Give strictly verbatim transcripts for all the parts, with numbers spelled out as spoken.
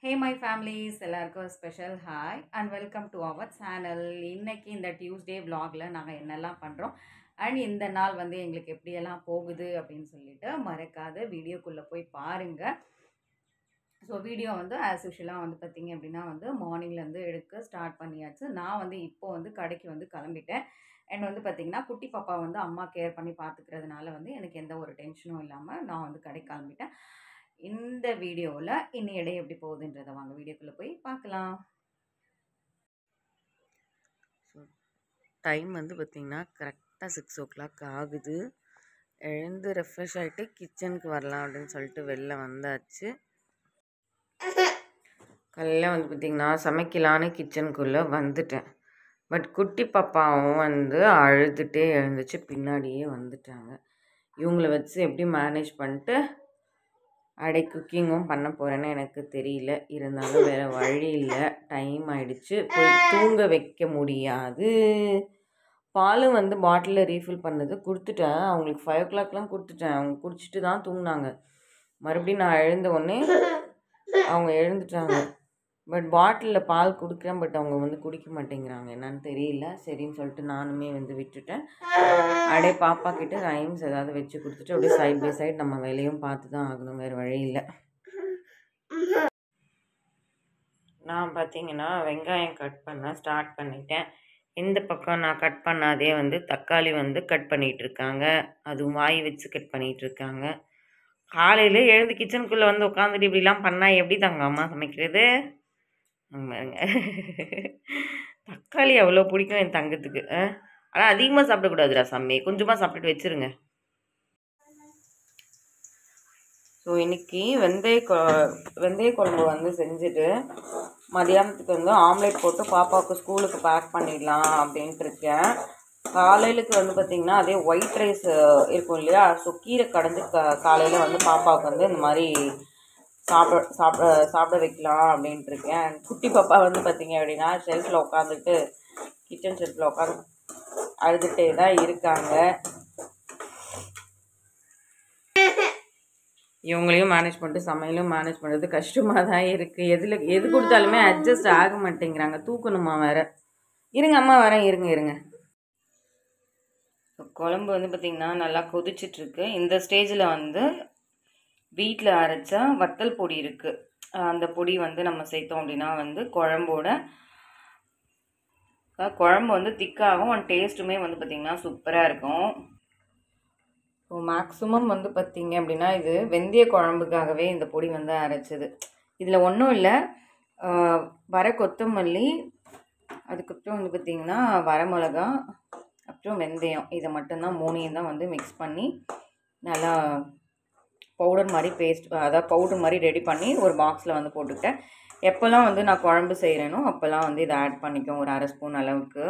Hey my families, எல்லாருக்கும் special hi and welcome to our channel. இன்னைக்கு இந்த Tuesday vlogல நாங்கள் என்னெல்லாம் பண்ணுறோம் அண்ட் இந்த நாள் வந்து எங்களுக்கு எப்படியெல்லாம் போகுது அப்படின்னு சொல்லிட்டு மறக்காத வீடியோக்குள்ளே போய் பாருங்கள். ஸோ வீடியோ வந்து ஆஸ் யூஷுவலாக வந்து பார்த்தீங்க அப்படின்னா வந்து மார்னிங்லேருந்து எடுக்க ஸ்டார்ட் பண்ணியாச்சு. நான் வந்து இப்போ வந்து கடைக்கு வந்து கிளம்பிட்டேன். அண்ட் வந்து பார்த்தீங்கன்னா குட்டி பாப்பா வந்து அம்மா கேர் பண்ணி பார்த்துக்கிறதுனால வந்து எனக்கு எந்த ஒரு டென்ஷனும் இல்லாமல் நான் வந்து கடைக்கு கிளம்பிட்டேன். இந்த வீடியோவில் இன்னி இடம் எப்படி போகுதுன்றதை வாங்க வீடியோக்குள்ளே போய் பார்க்கலாம். ஸோ டைம் வந்து பார்த்திங்கன்னா கரெக்டாக சிக்ஸ் ஓ கிளாக் ஆகுது. எழுந்து ரெஃப்ரெஷ் ஆகிட்டு கிச்சனுக்கு வரலாம் அப்படின்னு சொல்லிட்டு வெளில வந்தாச்சு. காலையில் வந்து பார்த்திங்கன்னா சமைக்கலான்னு கிச்சனுக்குள்ளே வந்துட்டேன். பட் குட்டி பாப்பாவும் வந்து அழுதுகிட்டே எழுந்துச்சு பின்னாடியே வந்துட்டாங்க. இவங்கள வச்சு எப்படி மேனேஜ் பண்ணிட்டு அடை குக்கிங்கும் பண்ண போகிறேன்னு எனக்கு தெரியல. இருந்தாலும் வேறு வழி இல்லை, டைம் ஆகிடுச்சு, போய் தூங்க வைக்க முடியாது. பாலும் வந்து பாட்டிலில் ரீஃபில் பண்ணது கொடுத்துட்டேன். அவங்களுக்கு ஃபைவ் ஓ கிளாக்லாம் கொடுத்துட்டேன். அவங்க குடிச்சிட்டு தான் தூங்கினாங்க. மறுபடியும் நான் எழுந்த உடனே அவங்க எழுந்துட்டாங்க. பட் பாட்டிலில் பால் கொடுக்குறேன், பட் அவங்க வந்து குடிக்க மாட்டேங்கிறாங்க, என்னன்னு தெரியல. சரின்னு சொல்லிட்டு நானுமே வந்து விட்டுட்டேன். அப்படியே பாப்பா கிட்ட ரைம்ஸ் ஏதாவது வச்சு கொடுத்துட்டு அப்படியே சைட் பை சைட் நம்ம வேலையும் பார்த்து தான் ஆகணும், வேறு வழி இல்லை. நான் பார்த்தீங்கன்னா வெங்காயம் கட் பண்ண ஸ்டார்ட் பண்ணிட்டேன். இந்த பக்கம் நான் கட் பண்ணாதே வந்து தக்காளி வந்து கட் பண்ணிகிட்டு இருக்காங்க. அதுவும் வாய் வச்சு கட் பண்ணிகிட்டு இருக்காங்க. காலையில் எழுந்து கிச்சனுக்குள்ளே வந்து உட்காந்துட்டு இப்படிலாம் பண்ணால் எப்படி தாங்க அம்மா சமைக்கிறது? பாருங்க, தக்காளி அவ்வளோ பிடிக்கும் என் தங்கத்துக்கு. ஆனால் அதிகமாக சாப்பிடக்கூடாதுடா சாமி, கொஞ்சமாக சாப்பிட்டுட்டு வச்சுருங்க. ஸோ இன்றைக்கி வெந்தய கொ வெந்தய குழம்பு வந்து செஞ்சுட்டு மதியானத்துக்கு வந்து ஆம்லேட் போட்டு பாப்பாவுக்கு ஸ்கூலுக்கு பேக் பண்ணிடலாம் அப்படின்ட்டு இருக்கேன். காலையிலுக்கு வந்து பார்த்திங்கன்னா அதே ஒயிட் ரைஸ் இருக்கும் இல்லையா, ஸோ கீரை கடைஞ்சி க காலையில் வந்து பாப்பாவுக்கு வந்து இந்த மாதிரி சாப்பிட சாப்பிட சாப்பிட வைக்கலாம் அப்படின்ட்டு இருக்கேன். குட்டி பாப்பா வந்து பார்த்திங்க அப்படின்னா ஷெல்ஃபில் உட்காந்துட்டு கிச்சன் ஷெல்ஃபில் உட்காந்து அழுதுகிட்டே தான் இருக்காங்க. இவங்களையும் மேனேஜ் பண்ணிட்டு சமையலும் மேனேஜ் பண்ணுறது கஷ்டமாக தான் இருக்குது. எதில் எது கொடுத்தாலுமே அட்ஜஸ்ட் ஆக மாட்டேங்கிறாங்க. தூக்கணுமா வேறு. இருங்க அம்மா வரேன், இருங்க இருங்க. குழம்பு வந்து பார்த்திங்கன்னா நல்லா கொதிச்சிட்ருக்கு. இந்த ஸ்டேஜில் வந்து வீட்டில் அரைச்சா வத்தல் பொடி இருக்குது, அந்த பொடி வந்து நம்ம சேர்த்தோம் அப்படின்னா வந்து குழம்போட குழம்பு வந்து திக்காகும். அண்ட் டேஸ்ட்டுமே வந்து பார்த்திங்கன்னா சூப்பராக இருக்கும். ஸோ மேக்ஸிமம் வந்து பார்த்திங்க அப்படின்னா இது வெந்தய குழம்புக்காகவே இந்த பொடி வந்து அரைச்சது. இதில் ஒன்றும் இல்லை, வர கொத்தமல்லி, அதுக்கப்புறம் வந்து பார்த்திங்கன்னா வரமிளகா, அப்புறம் வெந்தயம், இதை மட்டும்தான் மூணையும் தான் வந்து மிக்ஸ் பண்ணி நல்லா பவுடர் மாதிரி பேஸ்ட், அதாவது பவுடர் மாதிரி ரெடி பண்ணி ஒரு பாக்ஸில் வந்து போட்டுக்கிட்டேன். எப்போல்லாம் வந்து நான் குழம்பு செய்கிறேனோ அப்போல்லாம் வந்து இதை ஆட் பண்ணிக்கும் ஒரு அரை ஸ்பூன் அளவுக்கு.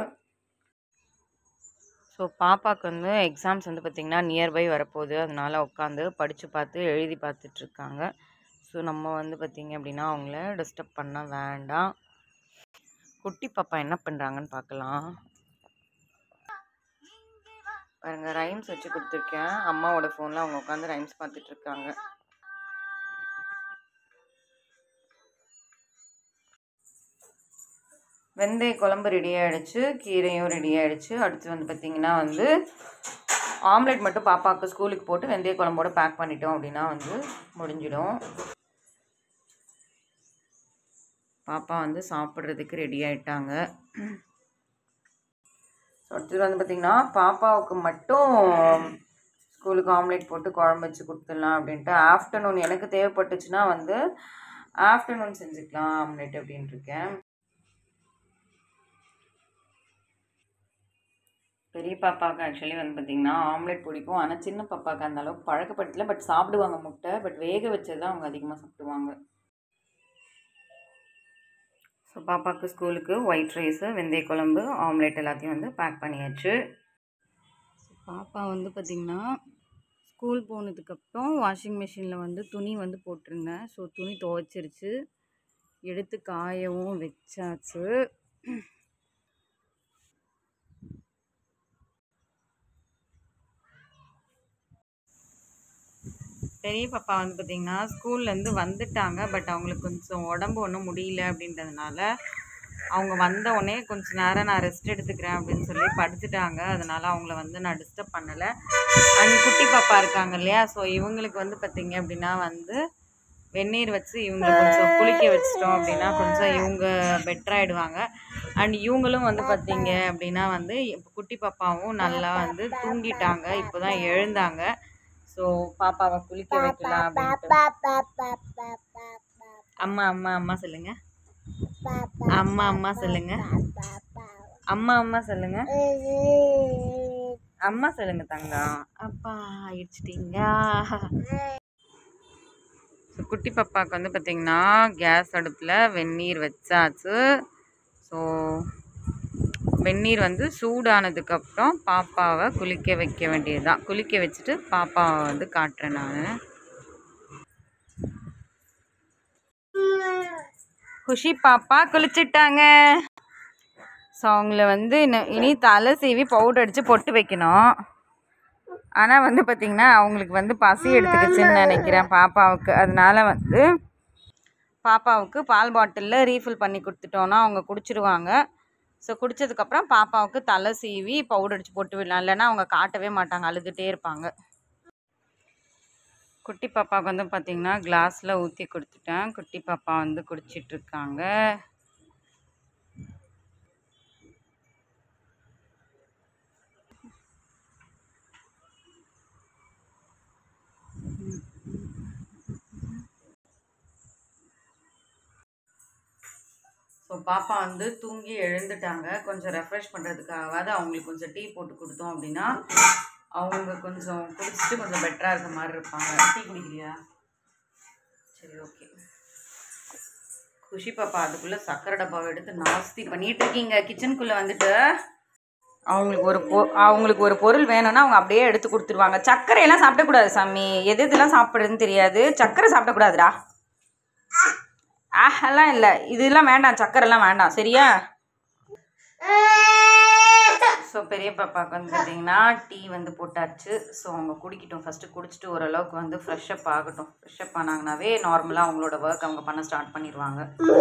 ஸோ பாப்பாவுக்கு வந்து எக்ஸாம்ஸ் வந்து பார்த்திங்கன்னா நியர்பை வரப்போகுது, அதனால் உட்காந்து படித்து பார்த்து எழுதி பார்த்துட்ருக்காங்க. ஸோ நம்ம வந்து பார்த்திங்க அப்படின்னா அவங்கள டிஸ்டர்ப் பண்ண வேண்டாம். குட்டி பாப்பா என்ன பண்ணுறாங்கன்னு பார்க்கலாம். பாருங்க, ரைம்ஸ் வச்சு கொடுத்துருக்கேன். அம்மாவோட ஃபோனில் அவங்க உட்காந்து ரைம்ஸ் பார்த்துட்ருக்காங்க. வெந்தய குழம்பு ரெடி ஆகிடுச்சு, கீரையும் ரெடி ஆகிடுச்சு. அடுத்து வந்து பார்த்திங்கன்னா வந்து ஆம்லேட் மட்டும் பாப்பாவுக்கு ஸ்கூலுக்கு போட்டு வெந்தய குழம்போடு பேக் பண்ணிட்டோம் அப்படின்னா வந்து முடிஞ்சிடும். பாப்பா வந்து சாப்பிட்றதுக்கு ரெடி ஆகிட்டாங்க. அடுத்தது வந்து பார்த்திங்கன்னா பாப்பாவுக்கு மட்டும் ஸ்கூலுக்கு ஆம்லேட் போட்டு குழம்பு வச்சு கொடுத்துடலாம் அப்படின்ட்டு ஆஃப்டர்நூன் எனக்கு தேவைப்பட்டுச்சுன்னா வந்து ஆஃப்டர்நூன் செஞ்சுக்கலாம் ஆம்லேட் அப்படின்ட்டு இருக்கேன். பெரிய பாப்பாவுக்கு ஆக்சுவலி வந்து பார்த்திங்கன்னா ஆம்லேட் பிடிக்கும், ஆனால் சின்ன பாப்பாவுக்கு அந்த அளவுக்கு பழக்கப்படுத்தல. பட் சாப்பிடுவாங்க முட்டை, பட் வேக வச்சது தான் அவங்க அதிகமாக சாப்பிடுவாங்க. ஸோ பாப்பாவுக்கு ஸ்கூலுக்கு ஒயிட் ரைஸு, வெந்தய குழம்பு, ஆம்லேட் எல்லாத்தையும் வந்து பேக் பண்ணியாச்சு. பாப்பா வந்து பார்த்திங்கன்னா ஸ்கூல் போனதுக்கப்புறம் வாஷிங் மிஷினில் வந்து துணி வந்து போட்டிருந்தேன். ஸோ துணி துவைச்சிருச்சு, எடுத்து காயவும் வச்சாச்சு. பெரிய பாப்பா வந்து பார்த்திங்கன்னா ஸ்கூல்லேருந்து வந்துட்டாங்க. பட் அவங்களுக்கு கொஞ்சம் உடம்பு ஒன்றும் முடியல அப்படின்றதுனால அவங்க வந்த உடனே கொஞ்சம் நேரம் நான் ரெஸ்ட் எடுத்துக்கிறேன் அப்படின்னு சொல்லி படுத்துட்டாங்க. அதனால் அவங்கள வந்து நான் டிஸ்டர்ப் பண்ணலை. அண்ட் குட்டி பாப்பா இருக்காங்க இல்லையா, ஸோ இவங்களுக்கு வந்து பார்த்திங்க அப்படின்னா வந்து வெந்நீர் வச்சு இவங்களை கொஞ்சம் குளிக்க வச்சிட்டோம் அப்படின்னா கொஞ்சம் இவங்க பெட்டராகிடுவாங்க. அண்ட் இவங்களும் வந்து பார்த்திங்க அப்படின்னா வந்து இப்போ குட்டி பாப்பாவும் நல்லா வந்து தூங்கிட்டாங்க. இப்போ தான் எழுந்தாங்க. ஸோ பாப்பாவை குளிக்க வைக்கலாம் அப்படின்ட்டு. அம்மா அம்மா அம்மா சொல்லுங்க. அம்மா அம்மா சொல்லுங்க. அம்மா அம்மா சொல்லுங்க. அம்மா சொல்லுங்க தங்கம். அப்பா ஆயிடுச்சிட்டிங்க. ஸோ குட்டி பாப்பாவுக்கு வந்து பார்த்திங்கன்னா கேஸ் அடுப்பில் வெந்நீர் வச்சாச்சு. ஸோ வெந்நீர் வந்து சூடானதுக்கப்புறம் பாப்பாவை குளிக்க வைக்க வேண்டியது தான். குளிக்க வச்சுட்டு பாப்பாவை வந்து காட்டுறேன் நான். குஷி பாப்பா குளிச்சுட்டாங்க. ஸோ அவங்கள வந்து இனி தலை சீவி பவுடர் அடித்து பொட்டு வைக்கணும். ஆனால் வந்து பார்த்திங்கன்னா அவங்களுக்கு வந்து பசி எடுத்துக்கிச்சுன்னு நினைக்கிறேன் பாப்பாவுக்கு. அதனால வந்து பாப்பாவுக்கு பால் பாட்டிலில் ரீஃபில் பண்ணி கொடுத்துட்டோன்னா அவங்க குடிச்சிடுவாங்க. ஸோ குடித்ததுக்கப்புறம் பாப்பாவுக்கு தலை சீவி பவுடர் அடித்து போட்டு விடலாம். இல்லைன்னா அவங்க காட்டவே மாட்டாங்க, அழுதுகிட்டே இருப்பாங்க. குட்டி பாப்பாவுக்கு வந்து பார்த்திங்கன்னா கிளாஸில் ஊற்றி கொடுத்துட்டேன். குட்டி பாப்பா வந்து குடிச்சிட்ருக்காங்க. ஸோ பாப்பா வந்து தூங்கி எழுந்துட்டாங்க. கொஞ்சம் ரெஃப்ரெஷ் பண்ணுறதுக்காகவாது அவங்களுக்கு கொஞ்சம் டீ போட்டு கொடுத்தோம் அப்படின்னா அவங்க கொஞ்சம் குடிச்சிட்டு கொஞ்சம் பெட்டராக இருக்க மாதிரி இருப்பாங்க. டீ குடிக்கிறியா? சரி, ஓகே. குஷி பாப்பா அதுக்குள்ளே சக்கரை டப்பாவை எடுத்து நாஸ்தி பண்ணிகிட்டு இருக்கீங்க. கிச்சனுக்குள்ளே வந்துட்டு அவங்களுக்கு ஒரு பொ அவங்களுக்கு ஒரு பொருள் வேணும்னா அவங்க அப்படியே எடுத்து கொடுத்துருவாங்க. சர்க்கரையெல்லாம் சாப்பிடக்கூடாது சாமி. எது இதெல்லாம் சாப்பிட்றதுன்னு தெரியாது. சர்க்கரை சாப்பிடக்கூடாதுடா. ஆஹெல்லாம் இல்லை, இதெல்லாம் வேண்டாம், சக்கரெல்லாம் வேண்டாம், சரியா? ஸோ பெரிய பாப்பாவுக்கு வந்து பார்த்திங்கன்னா டீ வந்து போட்டாச்சு. ஸோ அவங்க குடிக்கட்டும். ஃபஸ்ட்டு குடிச்சிட்டு ஓரளவுக்கு வந்து ஃப்ரெஷ்ஷப் ஆகட்டும். ஃப்ரெஷ்ஷப் ஆனாங்கனாவே நார்மலாக அவங்களோட ஒர்க் அவங்க பண்ண ஸ்டார்ட் பண்ணிடுவாங்க.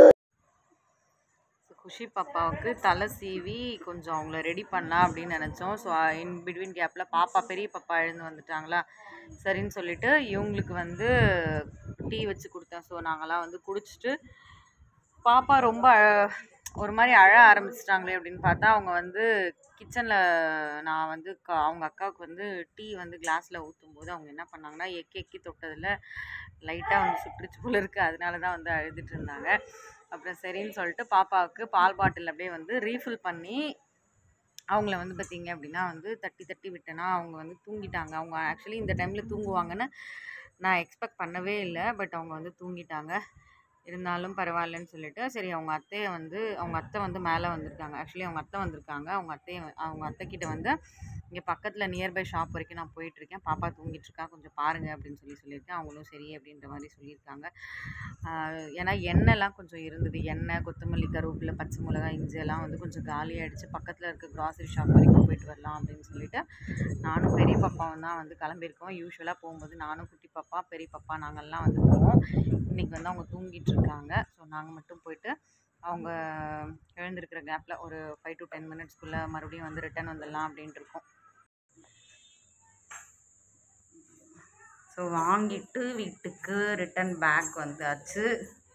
ஸோ குஷி பாப்பாவுக்கு தலை சீவி கொஞ்சம் அவங்கள ரெடி பண்ணலாம் அப்படின்னு நினச்சோம். ஸோ இன் பிட்வீன் கேப்பில் பாப்பா பெரிய பாப்பா எழுந்து வந்துட்டாங்களா, சரின்னு சொல்லிவிட்டு இவங்களுக்கு வந்து டீ வச்சு கொடுத்தேன். ஸோ நாங்கள்லாம் வந்து குடிச்சிட்டு பாப்பா ரொம்ப ஒரு மாதிரி அழ ஆரம்பிச்சிட்டாங்களே அப்படின்னு பார்த்தா அவங்க வந்து கிச்சனில் நான் வந்து க அவங்க அக்காவுக்கு வந்து டீ வந்து கிளாஸில் ஊற்றும் போது அவங்க என்ன பண்ணாங்கன்னா எக்கி எக்கி தொட்டதில் லைட்டாக வந்து சுட்டுருச்சு போல இருக்குது. அதனால தான் வந்து அழுதுட்டு இருந்தாங்க. அப்புறம் சரின்னு சொல்லிட்டு பாப்பாவுக்கு பால் பாட்டில் அப்படியே வந்து ரீஃபில் பண்ணி அவங்கள வந்து பார்த்திங்க அப்படின்னா வந்து தட்டி தட்டி விட்டேன்னா அவங்க வந்து தூங்கிட்டாங்க. அவங்க ஆக்சுவலி இந்த டைமில் தூங்குவாங்கன்னு நான் எக்ஸ்பெக்ட் பண்ணவே இல்லை. பட் அவங்க வந்து தூங்கிட்டாங்க. இருந்தாலும் பரவாயில்லன்னு சொல்லிட்டு சரி அவங்க அத்தையை வந்து அவங்க அத்தை வந்து மேலே வந்திருக்காங்க. ஆக்சுவலி அவங்க அத்தை வந்திருக்காங்க. அவங்க அத்தையை அவங்க அத்தைக்கிட்ட வந்து இங்கே பக்கத்தில் நியர்பை ஷாப் வரைக்கும் நான் போயிட்டுருக்கேன், பாப்பா தூங்கிட்டுருக்கா, கொஞ்சம் பாருங்கள் அப்படின்னு சொல்லி சொல்லியிருக்கேன். அவங்களும் சரி அப்படின்ற மாதிரி சொல்லியிருக்காங்க. ஏன்னா எண்ணெய்லாம் கொஞ்சம் இருந்தது. எண்ணெய், கொத்தமல்லி, கருவேப்பிலை, பச்சை மிளகாய், இஞ்சி எல்லாம் வந்து கொஞ்சம் காலியாகிடுச்சு. பக்கத்தில் இருக்க க்ராசரி ஷாப் வரைக்கும் போயிட்டு வரலாம் அப்படின்னு சொல்லிட்டு நானும் பெரிய பாப்பாவும் தான் வந்து கிளம்பியிருக்கோம். யூஸ்வலாக போகும்போது நானும் குட்டி பாப்பா பெரிய பாப்பா நாங்கள்லாம் வந்து போவோம். இன்றைக்கி வந்து அவங்க தூங்கிட்டு இருக்காங்க. ஸோ நாங்கள் மட்டும் போயிட்டு அவங்க எழுந்திருக்கிற கேப்பில் ஒரு ஃபைவ் டு டென் மினிட்ஸ்க்குள்ளே மறுபடியும் வந்து ரிட்டர்ன் வந்துடலாம் அப்படின்ட்டு இருக்கோம். ஸோ வாங்கிட்டு வீட்டுக்கு ரிட்டன் பேக் வந்தாச்சு.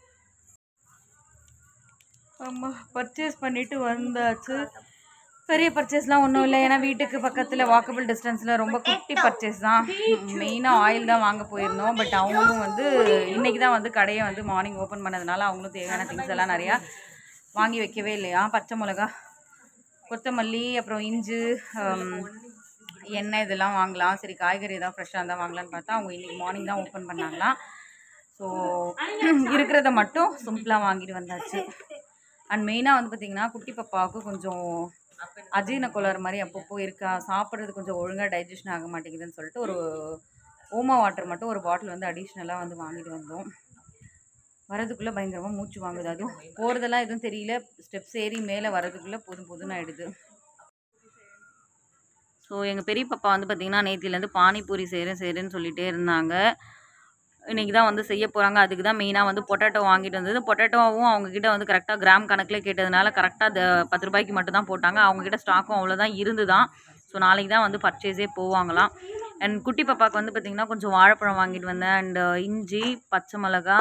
ஆமாம், பர்ச்சேஸ் பண்ணிவிட்டு வந்தாச்சு. பெரிய பர்ச்சேஸ்லாம் ஒன்றும் இல்லை. ஏன்னா வீட்டுக்கு பக்கத்தில் வாக்கபிள் டிஸ்டன்ஸில் ரொம்ப குட்டி பர்ச்சேஸ் தான். மெயினாக ஆயில் தான் வாங்க போயிருந்தோம். பட் அவங்களும் வந்து இன்றைக்கி தான் வந்து கடையை வந்து மார்னிங் ஓப்பன் பண்ணதுனால அவங்களும் தேவையான திங்ஸ் எல்லாம் நிறையா வாங்கி வைக்கவே இல்லையா. பச்சை மிளகா, கொத்தமல்லி, அப்புறம் இஞ்சி, எண்ணெய் இதெல்லாம் வாங்கலாம். சரி காய்கறி எதாவது ஃப்ரெஷ்ஷாக இருந்தால் வாங்கலான்னு பார்த்தா அவங்க இன்றைக்கி மார்னிங் தான் ஓப்பன் பண்ணாங்களாம். ஸோ இருக்கிறத மட்டும் சிம்பிளாக வாங்கிட்டு வந்தாச்சு. அண்ட் மெயினாக வந்து பார்த்திங்கன்னா குட்டி பாப்பாவுக்கு கொஞ்சம் அஜீரண கோளாறு மாதிரி அப்பப்போ இருக்கா, சாப்பிட்றது கொஞ்சம் ஒழுங்காக டைஜஷன் ஆக மாட்டேங்குதுன்னு சொல்லிட்டு ஒரு ஓமா வாட்டர் மட்டும் ஒரு பாட்டில் வந்து அடிஷ்னலாக வந்து வாங்கிட்டு வந்தோம். வரதுக்குள்ளே பயங்கரமாக மூச்சு வாங்குது. அதுவும் போகிறதெல்லாம் எதுவும் தெரியல, ஸ்டெப்ஸ் ஏறி மேலே வரதுக்குள்ளே போதும் போதுன்னு ஆகிடுது. ஸோ எங்கள் பெரிய பாப்பா வந்து பார்த்திங்கன்னா நேத்திலேருந்து பானிபூரி செய்கிறேன் செய்கிறேன்னு சொல்லிகிட்டே இருந்தாங்க. இன்றைக்கி தான் வந்து செய்ய போகிறாங்க. அதுக்கு தான் மெயினாக வந்து பொட்டேட்டோ வாங்கிட்டு வந்தது. பொட்டேட்டோவும் அவங்கக்கிட்ட வந்து கரெக்டாக கிராம் கணக்கில் கேட்டதுனால கரெக்டாக அந்த பத்து ரூபாய்க்கு மட்டும் தான் போட்டாங்க. அவங்கக்கிட்ட ஸ்டாக்கும் அவ்வளோதான் இருந்து தான். ஸோ நாளைக்கு தான் வந்து பர்ச்சேஸே போவாங்களாம். அண்ட் குட்டி பாப்பாவுக்கு வந்து பார்த்திங்கன்னா கொஞ்சம் வாழைப்பழம் வாங்கிட்டு வந்தேன். அண்டு இஞ்சி, பச்சை மிளகா,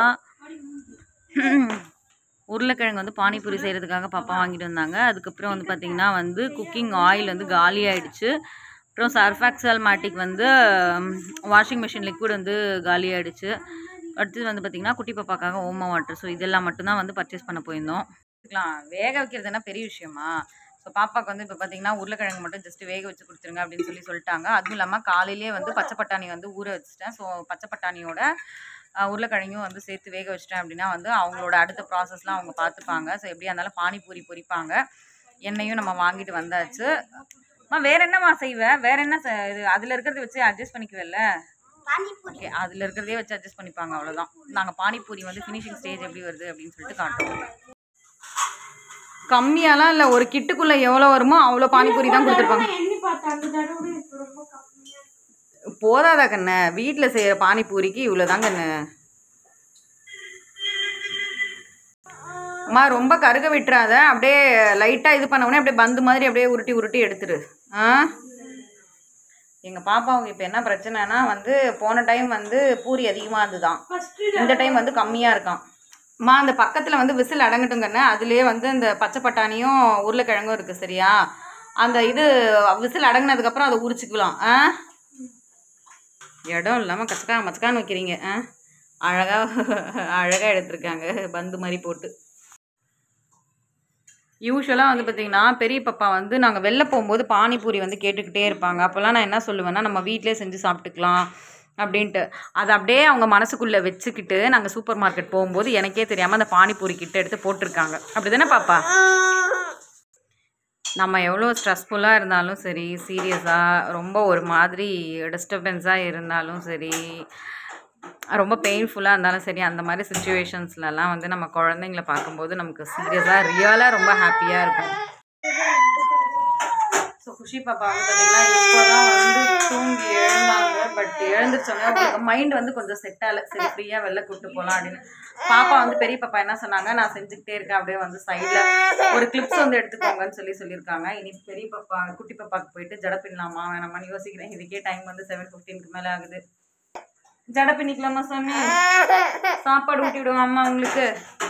உருளைக்கிழங்கு வந்து பானிபூரி செய்கிறதுக்காக பாப்பா வாங்கிட்டு வந்தாங்க. அதுக்கப்புறம் வந்து பார்த்திங்கன்னா வந்து குக்கிங் ஆயில் வந்து காலி ஆகிடுச்சு. அப்புறம் சர்ஃபாக்சல் மேட்டிக் வந்து வாஷிங் மிஷின் லிக்விட் வந்து காலி ஆகிடுச்சு. அடுத்தது வந்து பார்த்திங்கன்னா குட்டி பாப்பாக்காக ஓம வாட்டர். ஸோ இதெல்லாம் மட்டும்தான் வந்து பர்ச்சேஸ் பண்ண போயிருந்தோம். வேக வைக்கிறதுனா பெரிய விஷயமா? ஸோ பாப்பாவுக்கு வந்து இப்போ பார்த்திங்கன்னா உருளைக்கிழங்கு மட்டும் ஜஸ்ட்டு வேக வச்சு கொடுத்துருங்க அப்படின்னு சொல்லி சொல்லிட்டாங்க. அதுவும் இல்லாமல் காலையிலே வந்து பச்சை பட்டாணி வந்து ஊற வச்சுட்டேன். ஸோ பச்சை பட்டாணியோட உருளைக்கிழங்கும் வந்து சேர்த்து வேக வச்சிட்டேன் அப்படின்னா வந்து அவங்களோட அடுத்த ப்ராசஸ்லாம் அவங்க பார்த்துப்பாங்க. ஸோ எப்படியா இருந்தாலும் பானிபூரி பொரிப்பாங்க. எண்ணெயும் நம்ம வாங்கிட்டு வந்தாச்சு. அம்மா வேறு என்னம்மா செய்வேன்? வேறு என்ன இது அதில் இருக்கிறத வச்சு அட்ஜஸ்ட் பண்ணிக்குவேல்ல? ஓகே, அதில் இருக்கிறதே வச்சு அட்ஜஸ்ட் பண்ணிப்பாங்க, அவ்வளோதான். நாங்கள் பானிபூரி வந்து ஃபினிஷிங் ஸ்டேஜ் எப்படி வருது அப்படின்னு சொல்லிட்டு காட்டுறோம். கம்மியாலாம் இல்லை, ஒரு கிட்டுக்குள்ளே எவ்வளோ வருமோ அவ்வளோ பானிபூரி தான் கொடுத்துருப்பாங்க. போதாதா கண்ணு? வீட்டில் செய்கிற பானிபூரிக்கு இவ்வளோ தான் கண்ணு. அம்மா ரொம்ப கருக விட்டுறாத, அப்படியே லைட்டாக இது பண்ண உடனே அப்படியே பந்து மாதிரி அப்படியே உருட்டி உருட்டி எடுத்துரு. ஆ, எங்கள் பாப்பாவுக்கு இப்போ என்ன பிரச்சனைனா வந்து போன டைம் வந்து பூரி அதிகமாக இருந்துதான், இந்த டைம் வந்து கம்மியாக இருக்கான். அம்மா அந்த பக்கத்தில் வந்து விசில் அடங்கட்டுங்கண்ணே, அதுலேயே வந்து இந்த பச்சை பட்டாணியும் உருளைக்கிழங்கும் இருக்குது சரியா? அந்த இது விசில் அடங்கினதுக்கப்புறம் அதை உரிச்சிக்கலாம். ஆ, இடம் இல்லாமல் கச்சக்கா மச்சக்கான்னு வைக்கிறீங்க. ஆ, அழகாக அழகாக எடுத்துருக்காங்க பந்து மாதிரி போட்டு. யூஸ்வலாக வந்து பார்த்திங்கன்னா பெரிய பாப்பா வந்து நாங்கள் வெளில போகும்போது பானிபூரி வந்து கேட்டுக்கிட்டே இருப்பாங்க. அப்போல்லாம் நான் என்ன சொல்லுவேன்னா நம்ம வீட்டிலே செஞ்சு சாப்பிட்டுக்கலாம் அப்படின்ட்டு. அதை அப்படியே அவங்க மனசுக்குள்ளே வச்சுக்கிட்டு நாங்கள் சூப்பர் மார்க்கெட் போகும்போது எனக்கே தெரியாமல் அந்த பானிபூரி கிட்ட எடுத்து போட்டிருக்காங்க. அப்படி தானே பாப்பா? நம்ம எவ்வளோ ஸ்ட்ரெஸ்ஃபுல்லாக இருந்தாலும் சரி, சீரியஸாக ரொம்ப ஒரு மாதிரி டிஸ்டர்பன்ஸாக இருந்தாலும் சரி, ரொம்ப பெயின்ஃபுல்லாக இருந்தாலும் சரி, அந்த மாதிரி சுச்சுவேஷன்ஸ்லலாம் வந்து நம்ம குழந்தைங்கள பார்க்கும்போது நமக்கு சீரியஸாக ரியலாக ரொம்ப ஹாப்பியாக இருக்கும். ஸோ குஷி பாப்பா வந்து பார்த்திங்கன்னா இப்போ தான் வந்து தூங்கி எழுந்தாங்க. பட் எழுந்துச்சோன்னே உங்களுக்கு மைண்ட் வந்து கொஞ்சம் செட் ஆகலை. சரி ஃப்ரீயாக வெளில கூப்பிட்டு போகலாம் அப்படின்னு. பாப்பா வந்து பெரிய பாப்பா என்ன சொன்னாங்க, நான் செஞ்சுக்கிட்டே இருக்கேன் அப்படியே வந்து சைடில் ஒரு கிளிப்ஸ் வந்து எடுத்துக்கோங்கன்னு சொல்லி சொல்லியிருக்காங்க. இனி பெரிய பாப்பா குட்டி பாப்பாவுக்கு போயிட்டு ஜட பின்னலாமா வேணாமான்னு யோசிக்கிறேன். இதுக்கே டைம் வந்து செவன் ஃபிஃப்டீனுக்கு மேலே ஆகுது. ஜட பின்னிக்கலாமா சாமி? சாப்பாடு ஊட்டி விடுவாம்மா உங்களுக்கு.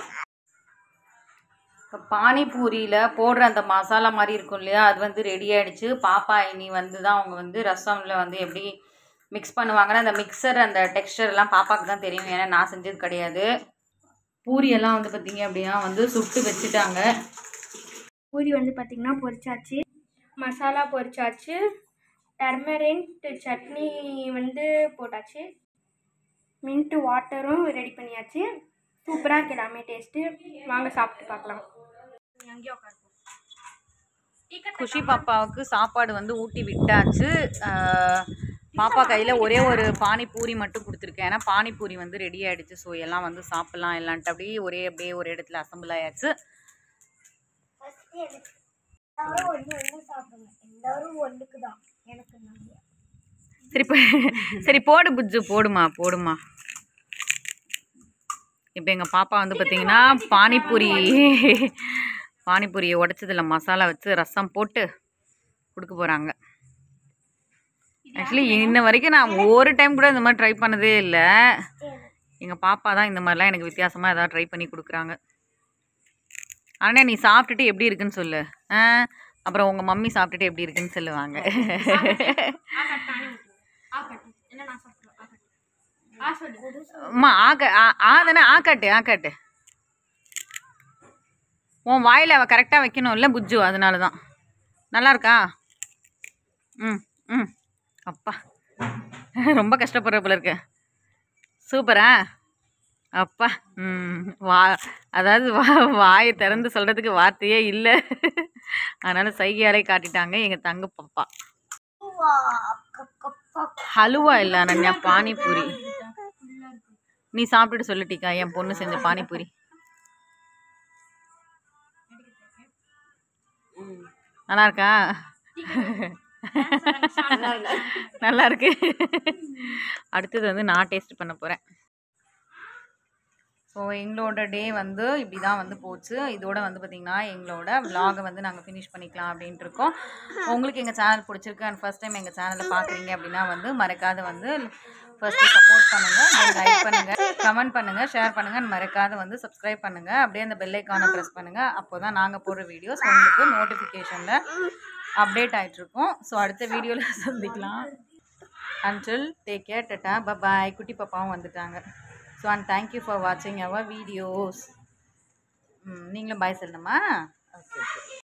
இப்போ பானிபூரியில் போடுற அந்த மசாலா மாதிரி இருக்கும் இல்லையா, அது வந்து ரெடி ஆகிடுச்சு. பாப்பா இனி வந்து தான் அவங்க வந்து ரசமில் வந்து எப்படி மிக்ஸ் பண்ணுவாங்கன்னா அந்த மிக்சர் அந்த டெக்ஸ்டர்லாம் பாப்பாவுக்கு தான் தெரியும், ஏன்னா நான் செஞ்சது கிடையாது. பூரியெல்லாம் வந்து பார்த்திங்க அப்படின்னா வந்து சுட்டு வச்சுட்டாங்க. பூரி வந்து பார்த்திங்கன்னா பொரிச்சாச்சு, மசாலா பொரிச்சாச்சு, டர்மரிக் சட்னி வந்து போட்டாச்சு, மின்ட்டு வாட்டரும் ரெடி பண்ணியாச்சு. சூப்பராக இருக்குது எல்லாமே டேஸ்ட்டு. வாங்க சாப்பிட்டு பார்க்கலாம். குஷி பாப்பாவுக்கு சாப்பாடு வந்து ஊட்டி விட்டாச்சு. பாப்பா கையில் ஒரே ஒரு பானிபூரி மட்டும் கொடுத்துருக்கேன், ஏன்னா பானிபூரி வந்து ரெடி ஆகிடுச்சு. ஸோ எல்லாம் வந்து சாப்பிட்லாம் எல்லான்ட்டு அப்படியே ஒரே அப்படியே ஒரு இடத்துல அசம்பிள் ஆயாச்சு. சரி சரி போடு புஜ்ஜு, போடுமா போடுமா. இப்போ எங்கள் பாப்பா வந்து பார்த்திங்கன்னா பானிபூரி பானிபூரியை உடச்சதில் மசாலா வச்சு ரசம் போட்டு கொடுக்க போகிறாங்க. ஆக்சுவலி இன்ன வரைக்கும் நான் ஒரு டைம் கூட இந்த மாதிரி ட்ரை பண்ணதே இல்லை. எங்கள் பாப்பா தான் இந்த மாதிரிலாம் எனக்கு வித்தியாசமாக ஏதாவது ட்ரை பண்ணி கொடுக்குறாங்க. ஆனால் நீ சாப்பிட்டுட்டு எப்படி இருக்குன்னு சொல்லு. ஆ, அப்புறம் உங்கள் மம்மி சாப்பிட்டுட்டு எப்படி இருக்குன்னு சொல்லுவாங்க. அம்மா ஆக்க ஆ தானே ஆக்காட்டு ஆக்காட்டு. உன் வாயில் அவள் கரெக்டாக வைக்கணும் இல்லை புஜ்ஜு, அதனால தான். நல்லா இருக்கா? ம் ம் அப்பா ரொம்ப கஷ்டப்படுற போல இருக்கு. சூப்பரா அப்பா. ம் வா அதாவது வா வாயை திறந்து சொல்கிறதுக்கு வார்த்தையே இல்லை, அதனால் சைகையாலே காட்டிட்டாங்க எங்கள் தங்க பாப்பா. ஹலுவா இல்லை அனன்யா, பானிபூரி. நீ சாப்பிட்டுட்டு சொல்லிட்டிக்கா என் பொண்ணு செஞ்ச பானிபூரி. நல்லா இருக்கா? நல்லா இருக்கு. அடுத்தது வந்து நான் டேஸ்ட் பண்ண போகிறேன். ஸோ எங்களோட டே வந்து இப்படி தான் வந்து போச்சு. இதோட வந்து பார்த்திங்கன்னா எங்களோட vlog வந்து நாங்கள் ஃபினிஷ் பண்ணிக்கலாம் அப்படின்ட்டு இருக்கோம். உங்களுக்கு எங்கள் சேனல் பிடிச்சிருக்கு அண்ட் ஃபஸ்ட் டைம் எங்கள் சேனலை பார்க்குறீங்க அப்படின்னா வந்து மறக்காத வந்து ஃபஸ்ட்டு சப்போர்ட் பண்ணுங்கள், லைக் பண்ணுங்கள், கமெண்ட் பண்ணுங்கள், ஷேர் பண்ணுங்கள், மறக்காத வந்து சப்ஸ்கிரைப் பண்ணுங்கள். அப்படியே அந்த பெல் ஐக்கானை ப்ரெஸ் பண்ணுங்கள். அப்போ தான் நாங்கள் போடுற வீடியோஸ் உங்களுக்கு நோட்டிஃபிகேஷனில் அப்டேட் ஆகிட்ருக்கோம். ஸோ அடுத்த வீடியோவில் சந்திக்கலாம். until take care, tata, bye bye. குட்டி பாப்பாவும் வந்துட்டாங்க. ஸோ அண்ட் தேங்க்யூ ஃபார் வாட்சிங் அவர் வீடியோஸ். நீங்களும் பாய் சொல்லணுமா? Okay okay.